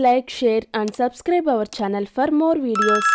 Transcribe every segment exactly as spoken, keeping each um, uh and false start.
like, share and subscribe our channel for more videos.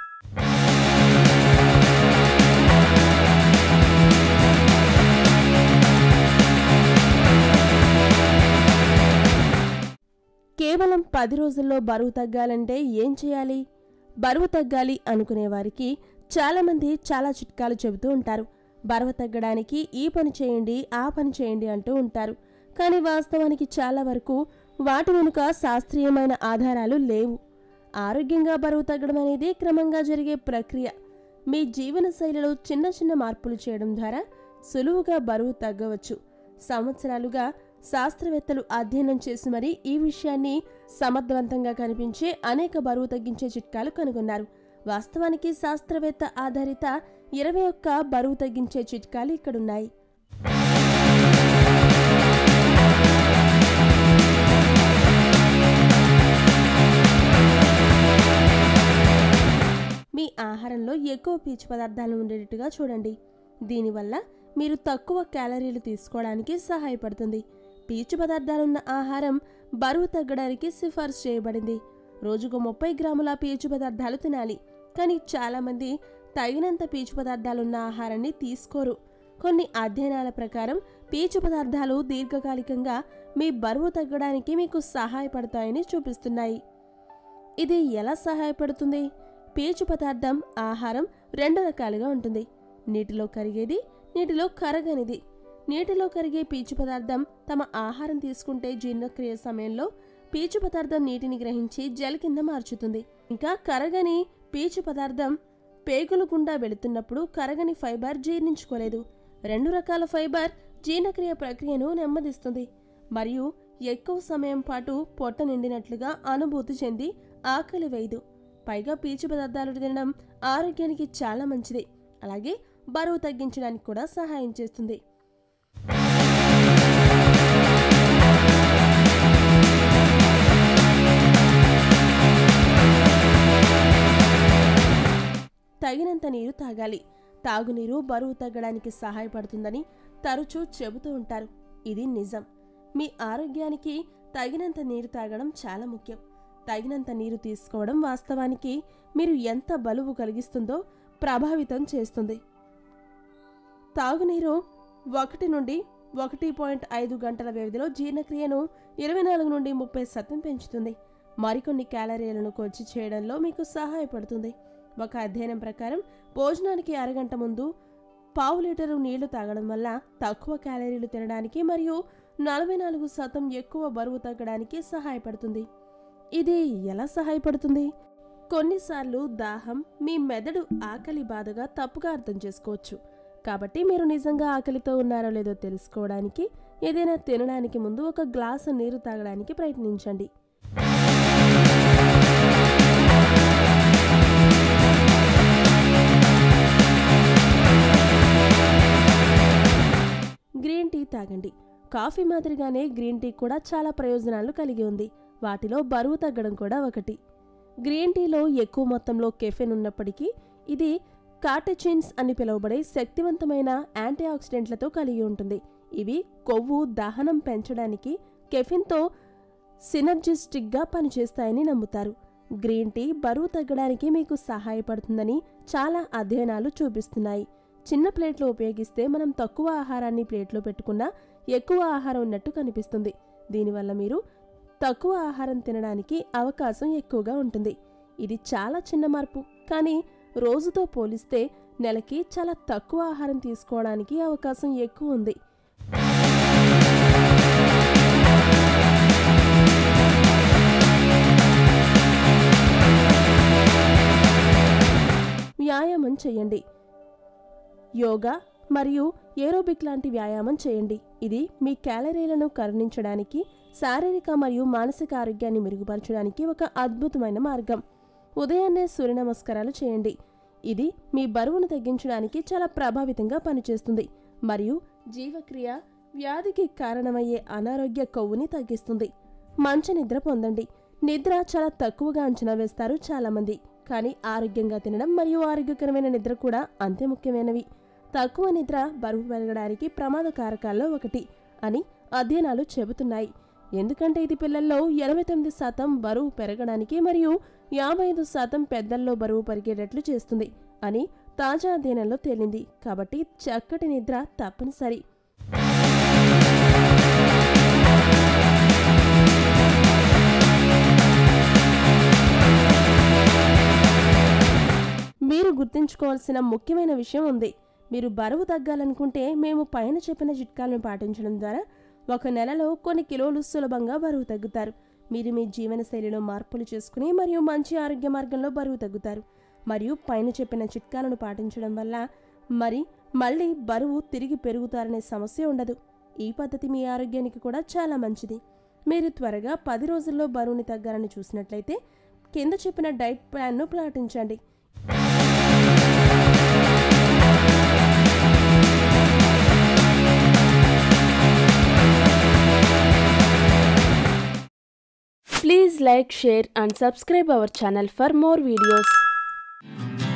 కేవలం పది రోజుల్లో బరువు తగ్గాలంటే ఏం చేయాలి? బరువు తగ్గాలి అనుకునే వారికి చాలామంది చాలా చిట్కాలు చెబుతూ ఉంటారు. బరువు తగ్గడానికి ఈ పని చేయండి, ఆ పని చేయండి అంటూ ఉంటారు. కానీ వాస్తవానికి చాలా వరకు వాటి వెనుక శాస్త్రీయమైన ఆధారాలు లేవు. ఆరోగ్యంగా బరువు తగ్గడం అనేది క్రమంగా జరిగే ప్రక్రియ. మీ జీవన శైలిలో చిన్న చిన్న మార్పులు చేయడం ద్వారా సులువుగా బరువు తగ్గవచ్చు. సంవత్సరాలుగా శాస్త్రవేత్తలు అధ్యయనం చేసి మరీ ఈ విషయాన్ని సమర్థవంతంగా కనిపించే అనేక బరువు తగ్గించే చిట్కాలు కనుగొన్నారు. వాస్తవానికి శాస్త్రవేత్త ఆధారిత ఇరవై ఒక్క బరువు తగ్గించే చిట్కాలు ఇక్కడున్నాయి. మీ ఆహారంలో ఎక్కువ పీచు పదార్థాలు ఉండేటట్టుగా చూడండి. దీనివల్ల మీరు తక్కువ క్యాలరీలు తీసుకోవడానికి సహాయపడుతుంది. పీచు పదార్థాలున్న ఆహారం బరువు తగ్గడానికి సిఫార్సు చేయబడింది. రోజుకు ముప్పై గ్రాముల పీచు పదార్థాలు తినాలి. కానీ చాలామంది తగినంత పీచు పదార్థాలున్న ఆహారాన్ని తీసుకోరు. కొన్ని అధ్యయనాల ప్రకారం పీచు పదార్థాలు దీర్ఘకాలికంగా మీ బరువు తగ్గడానికి మీకు సహాయపడతాయని చూపిస్తున్నాయి. ఇది ఎలా సహాయపడుతుంది? పీచు పదార్థం ఆహారం రెండు రకాలుగా ఉంటుంది. నీటిలో కరిగేది, నీటిలో కరగనిది. నీటిలో కరిగే పీచు పదార్థం తమ ఆహారం తీసుకుంటే జీర్ణక్రియ సమయంలో పీచు పదార్థం నీటిని గ్రహించి జెల్ కింద మార్చుతుంది. ఇంకా కరగని పీచు పదార్థం పేగులు గుండా వెళుతున్నప్పుడు కరగని ఫైబర్ జీర్ణించుకోలేదు. రెండు రకాల ఫైబర్ జీర్ణక్రియ ప్రక్రియను నెమ్మదిస్తుంది మరియు ఎక్కువ సమయం పాటు పొట్ట నిండినట్లుగా అనుభూతి చెంది ఆకలి వేయదు. పైగా పీచు పదార్థాలు తినడం ఆరోగ్యానికి చాలా మంచిది. అలాగే బరువు తగ్గించడానికి కూడా సహాయం చేస్తుంది. తగినంత నీరు తాగాలి. తాగునీరు బరువు తగ్గడానికి సహాయపడుతుందని తరచూ చెబుతూ ఉంటారు. ఇది నిజం. మీ ఆరోగ్యానికి తగినంత నీరు తాగడం చాలా ముఖ్యం. తగినంత నీరు తీసుకోవడం వాస్తవానికి మీరు ఎంత బరువు కలిగిస్తుందో ప్రభావితం చేస్తుంది. తాగునీరు ఒకటి నుండి ఒకటి పాయింట్ ఐదు గంటల వ్యవధిలో జీర్ణక్రియను ఇరవై నాలుగు నుండి ముప్పై శాతం పెంచుతుంది. మరికొన్ని క్యాలరీలను కొలిచి చేయడంలో మీకు సహాయపడుతుంది. ఒక అధ్యయనం ప్రకారం భోజనానికి అరగంట ముందు పావు లీటరు నీళ్లు తాగడం వల్ల తక్కువ క్యాలరీలు తినడానికి మరియు నలభై నాలుగు శాతం ఎక్కువ బరువు తగ్గడానికి సహాయపడుతుంది. ఇది ఎలా సహాయపడుతుంది? కొన్నిసార్లు దాహం మీ మెదడు ఆకలి బాధగా తప్పుగా అర్థం చేసుకోవచ్చు. కాబట్టి మీరు నిజంగా ఆకలితో ఉన్నారో లేదో తెలుసుకోవడానికి ఏదైనా తినడానికి ముందు ఒక గ్లాసు నీరు తాగడానికి ప్రయత్నించండి. గ్రీన్ టీ తాగండి. కాఫీ మాదిరిగానే గ్రీన్ టీ కూడా చాలా ప్రయోజనాలు కలిగి ఉంది. వాటిలో బరువు తగ్గడం కూడా ఒకటి. గ్రీన్ టీలో ఎక్కువ మొత్తంలో కెఫెన్ ఉన్నప్పటికీ ఇది కాటెచిన్స్ అని పిలువబడే శక్తివంతమైన యాంటీ ఆక్సిడెంట్లతో కలిగి ఉంటుంది. ఇవి కొవ్వు దహనం పెంచడానికి కెఫిన్తో సినర్జిస్టిక్గా పనిచేస్తాయని నమ్ముతారు. గ్రీన్ టీ బరువు తగ్గడానికి మీకు సహాయపడుతుందని చాలా అధ్యయనాలు చూపిస్తున్నాయి. చిన్న ప్లేట్లు ఉపయోగిస్తే మనం తక్కువ ఆహారాన్ని ప్లేట్లో పెట్టుకున్నా ఎక్కువ ఆహారం ఉన్నట్టు కనిపిస్తుంది. దీనివల్ల మీరు తక్కువ ఆహారం తినడానికి అవకాశం ఎక్కువగా ఉంటుంది. ఇది చాలా చిన్న మార్పు, కానీ రోజుతో పోలిస్తే నెలకి చాలా తక్కువ ఆహారం తీసుకోవడానికి అవకాశం ఎక్కువ ఉంది. వ్యాయామం చేయండి. యోగా మరియు ఏరోబిక్ లాంటి వ్యాయామం చేయండి. ఇది మీ క్యాలరీలను కరుణించడానికి, శారీరక మరియు మానసిక ఆరోగ్యాన్ని మెరుగుపరచడానికి ఒక అద్భుతమైన మార్గం. ఉదయాన్నే సూర్య నమస్కారాలు చేయండి. ఇది మీ బరువును తగ్గించడానికి చాలా ప్రభావితంగా పనిచేస్తుంది మరియు జీవక్రియ వ్యాధికి కారణమయ్యే అనారోగ్య కొవ్వుని తగ్గిస్తుంది. మంచి నిద్ర పొందండి. నిద్ర చాలా తక్కువగా అంచనా వేస్తారు చాలామంది. కానీ ఆరోగ్యంగా తినడం మరియు ఆరోగ్యకరమైన నిద్ర కూడా అంతే ముఖ్యమైనవి. తక్కువ నిద్ర బరువు పెరగడానికి ప్రమాద కారకాల్లో ఒకటి అని అధ్యయనాలు చెబుతున్నాయి. ఎందుకంటే ఇది పిల్లల్లో ఎనభై తొమ్మిది శాతం బరువు పెరగడానికి మరియు యాభై ఐదు శాతం పెద్దల్లో బరువు పెరిగేటట్లు చేస్తుంది అని తాజా అధ్యయనంలో తేలింది. కాబట్టి చక్కటి నిద్ర తప్పనిసరి. మీరు గుర్తుంచుకోవాల్సిన ముఖ్యమైన విషయం ఉంది. మీరు బరువు తగ్గాలనుకుంటే మేము పైన చెప్పిన చిట్కాలను పాటించడం ద్వారా ఒక నెలలో కొన్ని కిలోలు సులభంగా బరువు తగ్గుతారు. మీరు మీ జీవనశైలిలో మార్పులు చేసుకుని మరియు మంచి ఆరోగ్య మార్గంలో బరువు తగ్గుతారు. మరియు పైన చెప్పిన చిట్కాలను పాటించడం వల్ల మరి మళ్ళీ బరువు తిరిగి పెరుగుతారనే సమస్య ఉండదు. ఈ పద్ధతి మీ ఆరోగ్యానికి కూడా చాలా మంచిది. మీరు త్వరగా పది రోజుల్లో బరువుని తగ్గాలని చూసినట్లయితే కింద చెప్పిన డైట్ ప్లాన్ను పాటించండి. Please like, share and subscribe our channel for more videos.